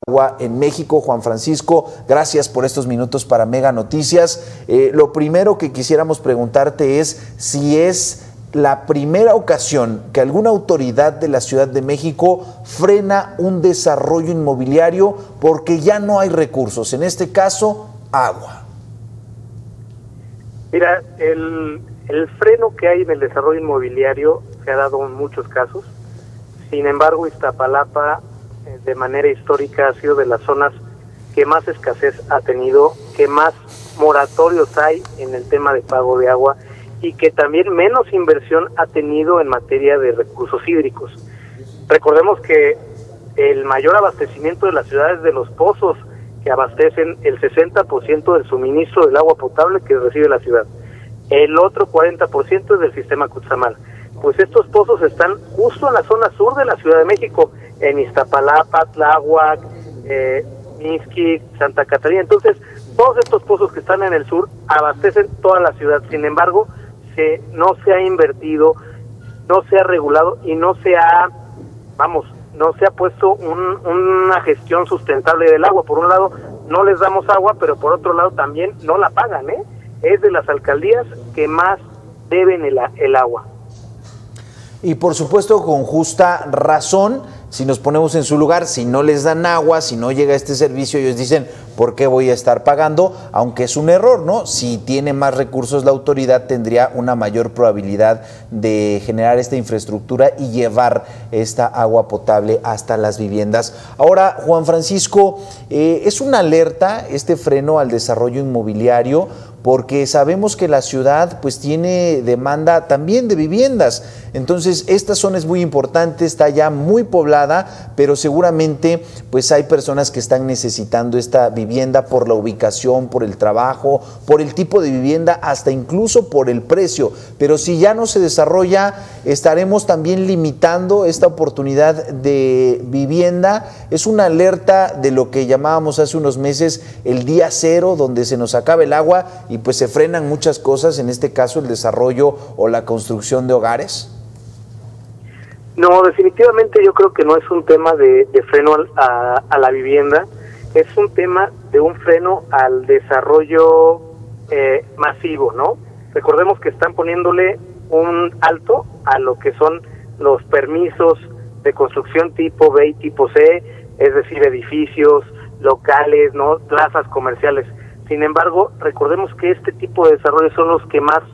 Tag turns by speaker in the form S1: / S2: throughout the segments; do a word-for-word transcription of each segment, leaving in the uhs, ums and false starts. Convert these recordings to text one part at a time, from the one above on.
S1: agua en México. Juan Francisco, gracias por estos minutos para Mega Noticias. Eh, lo primero que quisiéramos preguntarte es si es la primera ocasión que alguna autoridad de la Ciudad de México frena un desarrollo inmobiliario porque ya no hay recursos, en este caso, agua.
S2: Mira, el, el freno que hay en el desarrollo inmobiliario se ha dado en muchos casos. Sin embargo, Iztapalapa, eh, de manera histórica, ha sido de las zonas que más escasez ha tenido, que más moratorios hay en el tema de pago de agua y que también menos inversión ha tenido en materia de recursos hídricos. Recordemos que el mayor abastecimiento de la ciudad es de los pozos, que abastecen el sesenta por ciento del suministro del agua potable que recibe la ciudad. El otro cuarenta por ciento es del sistema Cutzamala. Pues estos pozos están justo en la zona sur de la Ciudad de México, en Iztapalapa, Tláhuac, eh, Mixquic, Santa Catarina. Entonces, todos estos pozos que están en el sur abastecen toda la ciudad. Sin embargo, se, no se ha invertido, no se ha regulado y no se ha, vamos, no se ha puesto un, una gestión sustentable del agua. Por un lado, no les damos agua, pero por otro lado también no la pagan, ¿eh? Es de las alcaldías que más deben el, el agua.
S1: Y por supuesto con justa razón, si nos ponemos en su lugar, si no les dan agua, si no llega este servicio, ellos dicen, ¿por qué voy a estar pagando? Aunque es un error, ¿no? Si tiene más recursos la autoridad, tendría una mayor probabilidad de generar esta infraestructura y llevar esta agua potable hasta las viviendas. Ahora, Juan Francisco, eh, es una alerta este freno al desarrollo inmobiliario, porque sabemos que la ciudad pues tiene demanda también de viviendas. Entonces, esta zona es muy importante, está ya muy poblada, pero seguramente pues hay personas que están necesitando esta vivienda por la ubicación, por el trabajo, por el tipo de vivienda, hasta incluso por el precio. Pero si ya no se desarrolla, estaremos también limitando esta oportunidad de vivienda. Es una alerta de lo que llamábamos hace unos meses el día cero, donde se nos acaba el agua y pues se frenan muchas cosas, en este caso el desarrollo o la construcción de hogares.
S2: No, definitivamente yo creo que no es un tema de, de freno a, a la vivienda, es un tema de un freno al desarrollo eh, masivo, ¿no? Recordemos que están poniéndole un alto a lo que son los permisos de construcción tipo B y tipo C, es decir, edificios, locales, ¿no? Plazas comerciales. Sin embargo, recordemos que este tipo de desarrollos son los que más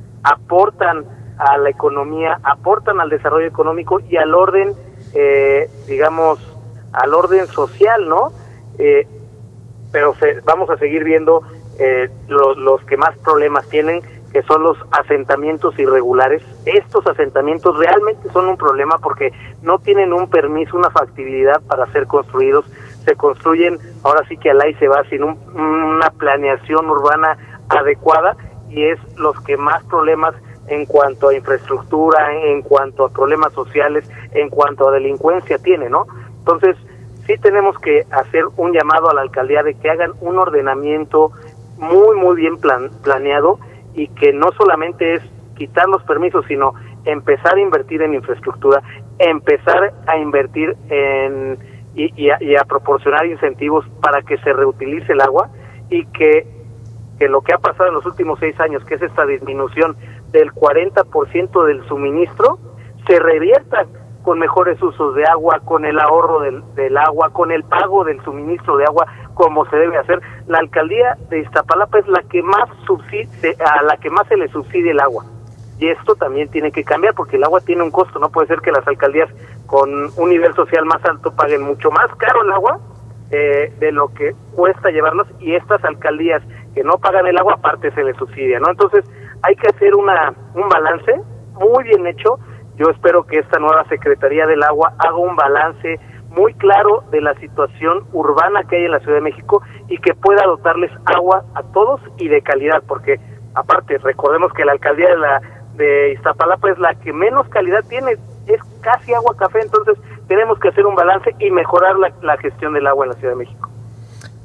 S2: aportan a la economía, aportan al desarrollo económico y al orden, eh, digamos, al orden social, ¿no? Eh, pero se, vamos a seguir viendo eh, los, los que más problemas tienen, que son los asentamientos irregulares. Estos asentamientos realmente son un problema porque no tienen un permiso, una factibilidad para ser construidos. Se construyen, ahora sí que al ahí se va, sin un, una planeación urbana adecuada, y es los que más problemas en cuanto a infraestructura, en cuanto a problemas sociales, en cuanto a delincuencia tiene, ¿no? Entonces, sí tenemos que hacer un llamado a la alcaldía de que hagan un ordenamiento muy, muy bien plan, planeado, y que no solamente es quitar los permisos, sino empezar a invertir en infraestructura, empezar a invertir en y, y, a, y a proporcionar incentivos para que se reutilice el agua, y que, que lo que ha pasado en los últimos seis años, que es esta disminución del cuarenta por ciento del suministro, se revierta con mejores usos de agua, con el ahorro del, del agua, con el pago del suministro de agua, como se debe hacer. La alcaldía de Iztapalapa es la que más subsidia, a la que más se le subsidia el agua. Y esto también tiene que cambiar, porque el agua tiene un costo. No puede ser que las alcaldías con un nivel social más alto paguen mucho más caro el agua eh, de lo que cuesta llevarlos, y estas alcaldías que no pagan el agua, aparte se les subsidia, ¿no? Entonces, hay que hacer una un balance muy bien hecho. Yo espero que esta nueva Secretaría del Agua haga un balance muy claro de la situación urbana que hay en la Ciudad de México, y que pueda dotarles agua a todos y de calidad, porque aparte, recordemos que la alcaldía de la de Iztapalapa es la que menos calidad tiene, es casi agua café. Entonces tenemos que hacer un balance y mejorar la, la gestión del agua en la Ciudad de México.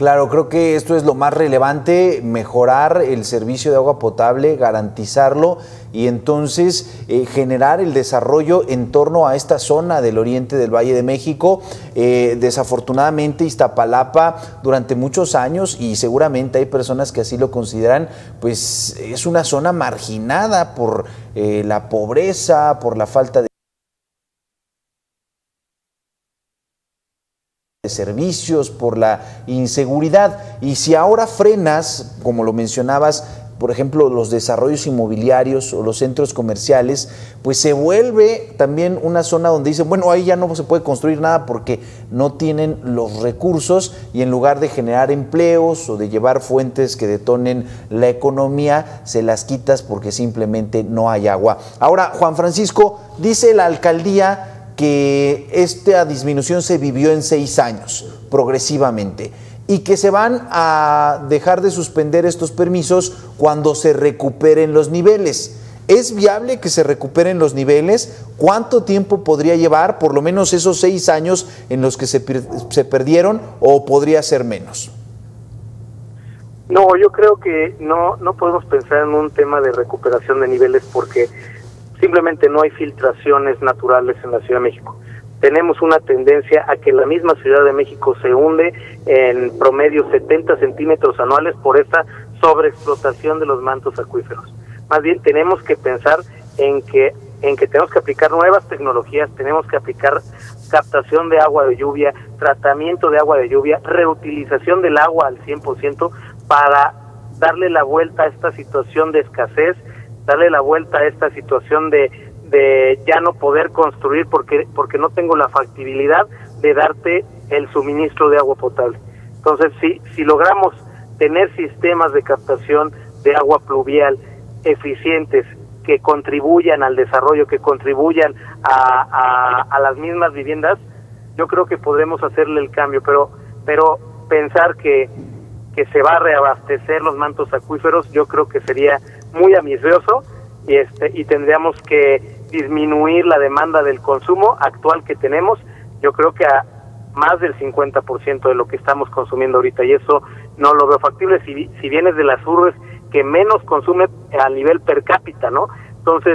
S1: Claro, creo que esto es lo más relevante, mejorar el servicio de agua potable, garantizarlo y entonces eh, generar el desarrollo en torno a esta zona del oriente del Valle de México. Eh, desafortunadamente Iztapalapa durante muchos años, y seguramente hay personas que así lo consideran, pues es una zona marginada por eh, la pobreza, por la falta de de servicios, por la inseguridad. Y si ahora frenas, como lo mencionabas, por ejemplo, los desarrollos inmobiliarios o los centros comerciales, pues se vuelve también una zona donde dicen, bueno, ahí ya no se puede construir nada porque no tienen los recursos, y en lugar de generar empleos o de llevar fuentes que detonen la economía, se las quitas porque simplemente no hay agua. Ahora, Juan Francisco, dice la alcaldía que esta disminución se vivió en seis años, progresivamente, y que se van a dejar de suspender estos permisos cuando se recuperen los niveles. ¿Es viable que se recuperen los niveles? ¿Cuánto tiempo podría llevar, por lo menos esos seis años en los que se, se perdieron, o podría ser menos?
S2: No, yo creo que no, no podemos pensar en un tema de recuperación de niveles porque simplemente no hay filtraciones naturales en la Ciudad de México. Tenemos una tendencia a que la misma Ciudad de México se hunde en promedio setenta centímetros anuales por esta sobreexplotación de los mantos acuíferos. Más bien tenemos que pensar en que, en que tenemos que aplicar nuevas tecnologías, tenemos que aplicar captación de agua de lluvia, tratamiento de agua de lluvia, reutilización del agua al cien por ciento para darle la vuelta a esta situación de escasez, darle la vuelta a esta situación de, de ya no poder construir porque, porque no tengo la factibilidad de darte el suministro de agua potable. Entonces, si, si logramos tener sistemas de captación de agua pluvial eficientes que contribuyan al desarrollo, que contribuyan a, a, a las mismas viviendas, yo creo que podremos hacerle el cambio, pero, pero pensar que, que se va a reabastecer los mantos acuíferos, yo creo que sería muy ambicioso y este y tendríamos que disminuir la demanda del consumo actual que tenemos, yo creo que a más del cincuenta por ciento de lo que estamos consumiendo ahorita, y eso no lo veo factible si, si vienes de las urbes que menos consume a nivel per cápita, ¿no? Entonces,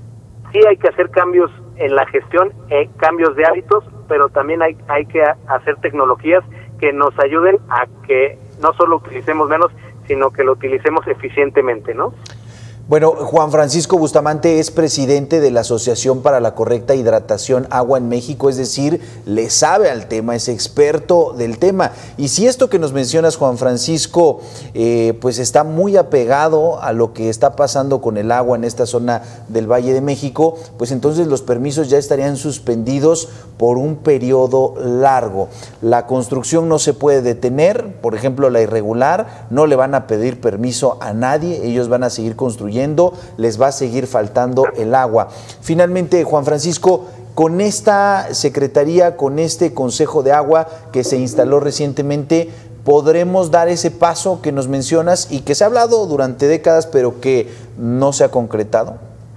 S2: sí hay que hacer cambios en la gestión, eh, cambios de hábitos, pero también hay, hay que hacer tecnologías que nos ayuden a que no solo utilicemos menos, sino que lo utilicemos eficientemente, ¿no?
S1: Bueno, Juan Francisco Bustamante es presidente de la Asociación para la Correcta Hidratación Agua en México, es decir, le sabe al tema, es experto del tema. Y si esto que nos mencionas, Juan Francisco, eh, pues está muy apegado a lo que está pasando con el agua en esta zona del Valle de México, pues entonces los permisos ya estarían suspendidos por un periodo largo. La construcción no se puede detener, por ejemplo, la irregular, no le van a pedir permiso a nadie, ellos van a seguir construyendo, les va a seguir faltando el agua. Finalmente, Juan Francisco, con esta secretaría, con este Consejo de Agua que se instaló recientemente, ¿podremos dar ese paso que nos mencionas y que se ha hablado durante décadas, pero que no se ha concretado?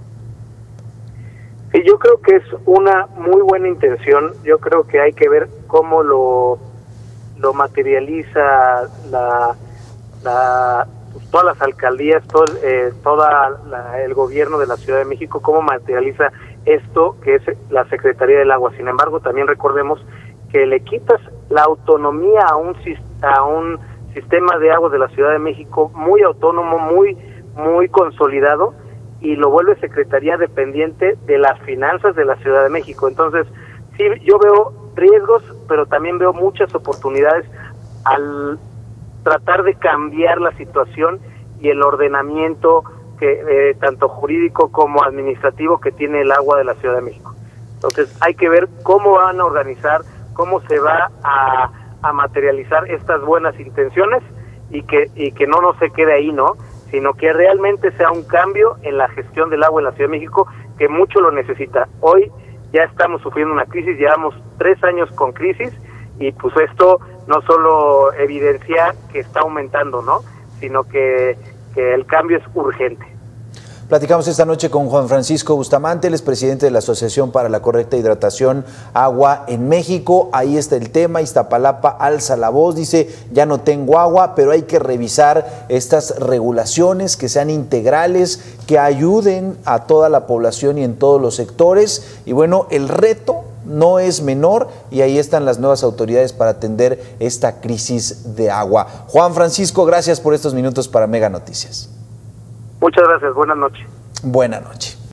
S2: Sí, yo creo que es una muy buena intención. Yo creo que hay que ver cómo lo, lo materializa la... la todas las alcaldías, todo, eh, toda la, el gobierno de la Ciudad de México, cómo materializa esto que es la Secretaría del Agua. Sin embargo, también recordemos que le quitas la autonomía a un, a un sistema de agua de la Ciudad de México muy autónomo, muy, muy consolidado, y lo vuelve Secretaría dependiente de las finanzas de la Ciudad de México. Entonces, sí, yo veo riesgos, pero también veo muchas oportunidades al tratar de cambiar la situación y el ordenamiento que eh, tanto jurídico como administrativo que tiene el agua de la Ciudad de México. Entonces hay que ver cómo van a organizar, cómo se va a, a materializar estas buenas intenciones y que y que no nos se quede ahí, ¿no? Sino que realmente sea un cambio en la gestión del agua en la Ciudad de México, que mucho lo necesita. Hoy ya estamos sufriendo una crisis, llevamos tres años con crisis, y pues esto no solo evidencia que está aumentando, ¿no? Sino que, que el cambio es urgente.
S1: Platicamos esta noche con Juan Francisco Bustamante, él es presidente de la Asociación para la Correcta Hidratación Agua en México. Ahí está el tema, Iztapalapa alza la voz, dice, ya no tengo agua, pero hay que revisar estas regulaciones que sean integrales, que ayuden a toda la población y en todos los sectores. Y bueno, el reto no es menor y ahí están las nuevas autoridades para atender esta crisis de agua. Juan Francisco, gracias por estos minutos para Mega Noticias.
S2: Muchas gracias, buenas noches.
S1: Buenas noches.